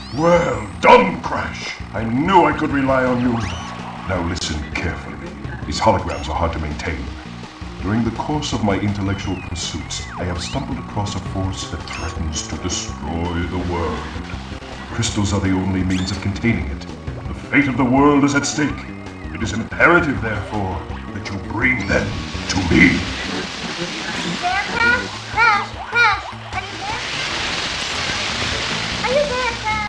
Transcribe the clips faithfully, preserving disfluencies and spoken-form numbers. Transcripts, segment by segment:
Well done, Crash. I knew I could rely on you. Now listen carefully. These holograms are hard to maintain. During the course of my intellectual pursuits, I have stumbled across a force that threatens to destroy the world. Crystals are the only means of containing it. The fate of the world is at stake. It is imperative, therefore, that you bring them to me. There, Crash? Crash! Crash! Are you there? Are you there, Crash?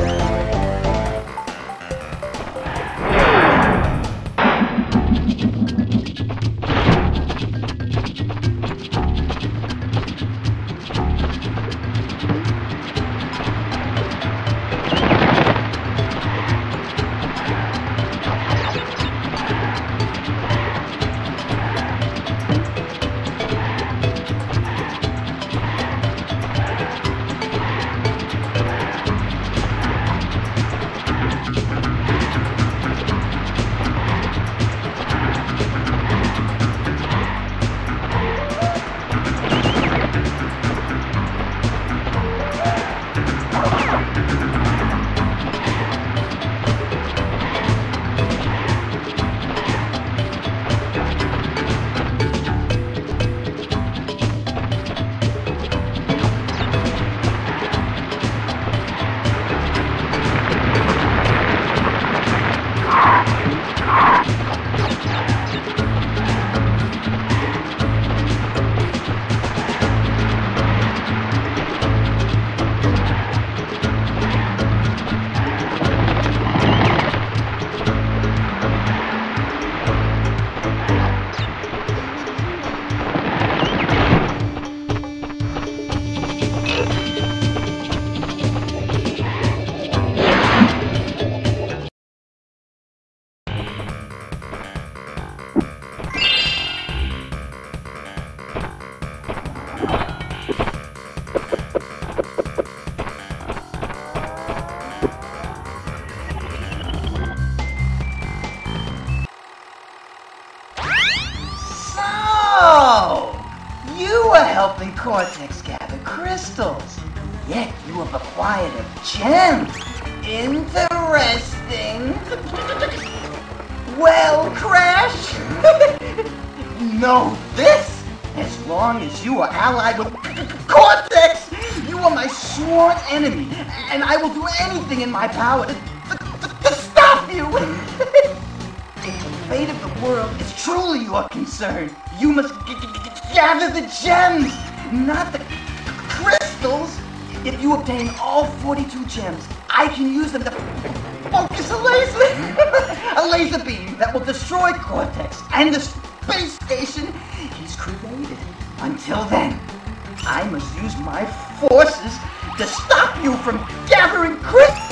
Helping Cortex gather crystals. Yet you have acquired a gem. Interesting. Well, Crash, know this. As long as you are allied with Cortex, you are my sworn enemy, and I will do anything in my power to, to, to, to stop you. The fate of the world is truly your concern. You must g g g gather the gems, not the crystals. If you obtain all forty-two gems, I can use them to focus a laser, a laser beam that will destroy Cortex and the space station he's created. Until then, I must use my forces to stop you from gathering crystals.